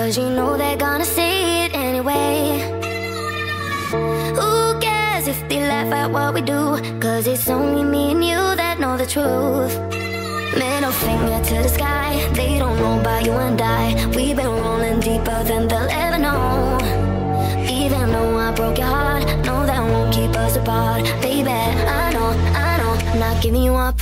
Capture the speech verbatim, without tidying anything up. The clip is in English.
Cause you know they're gonna say it anyway. Who cares if they laugh at what we do? Cause it's only me and you that know the truth. Middle finger to the sky. They don't know about you and I. We've been rolling deeper than they'll ever know. Even though I broke your heart, no, that won't keep us apart. Baby, I know, I know, I'm not giving you up.